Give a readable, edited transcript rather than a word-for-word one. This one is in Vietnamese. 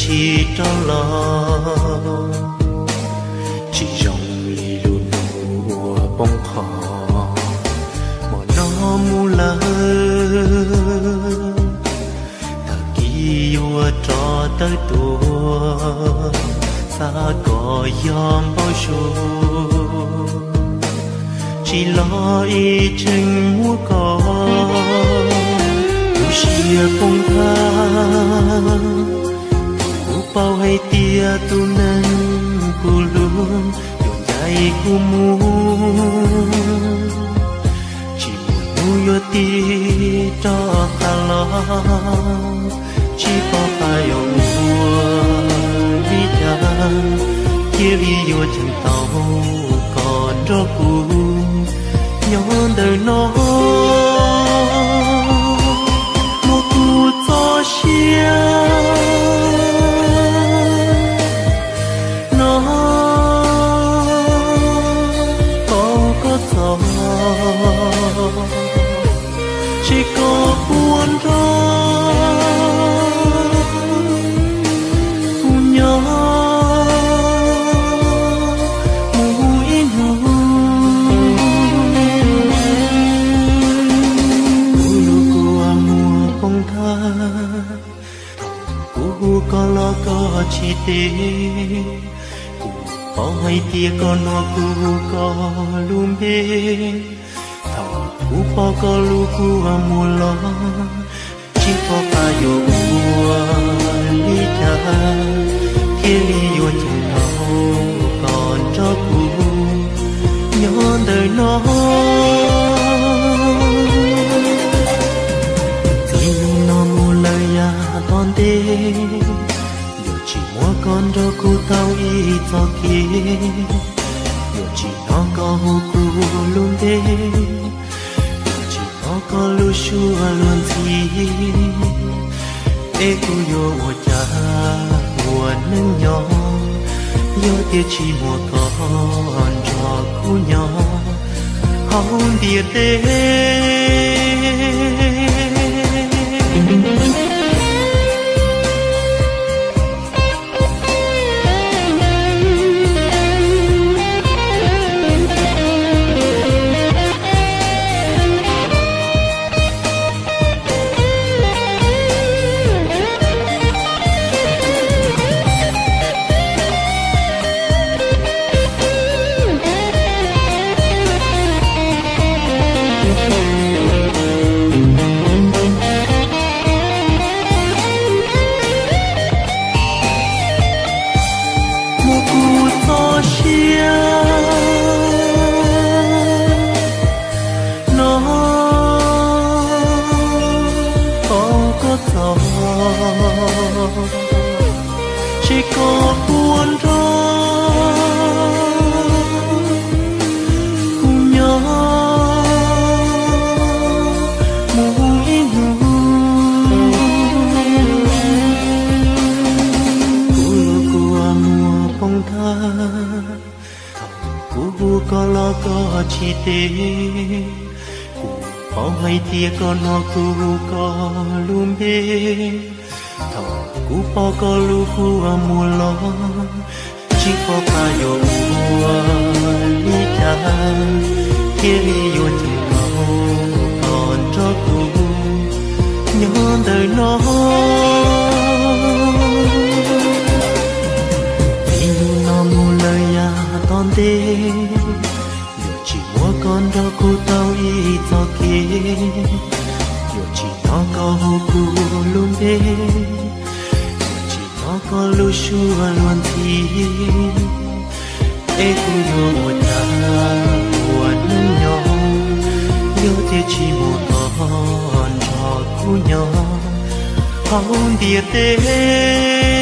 chi trong lòng chỉ dòng lì luôn mùa bông khó mà nó mu lơ ta kỳ vua cho tới tua xa có yom bao số chỉ lo ý chừng mua có tu xia bông tha u bao hay tia tu nâng cu luôn dùng tay cu mu chỉ muốn mua ti cho ta lo chỉ có phải ông vua đi cha kia đi vô chân tàu còn cho cu nhón đời nó một cụ gió xia nó có gió chỉ có buồn thôi cùng nhau có lo có chi tế cụ có hay tia có nó cụ có luôn bên thầu cụ có lu cụ mua lo chỉ có cả yêu mua lý cha thiên lý yêu chẳng đâu còn cho cụ nhớ đời nó tin nó mua lời ya con đê chỉ mua con cho cô tao ý cho kia dù chỉ nó có hồ cô luôn đê chỉ nó có lưu xua luôn gì ê cô yêu ô cha mùa nâng nhỏ yêu tia chỉ mua con cho cô nhỏ không địa đê chỉ có buồn thôi cùng nhau mỗi người của mùa bông tha cụ có lo có chi tế có hay tia có nó cụ có luôn bên cụ có lu cụ mua lo chỉ có cả yêu lý cha kia đi vô chân cầu còn cho cụ nhớ đời nó tin nó mua lời ya con đê dù chỉ mua con cho cụ tao ý cho kia dù chỉ nó có hồ cụ luôn đê có lưu xua luôn thì ê cô yêu một cha buồn nâng nhỏ yêu thế chỉ một con cho cô nhỏ không địa tế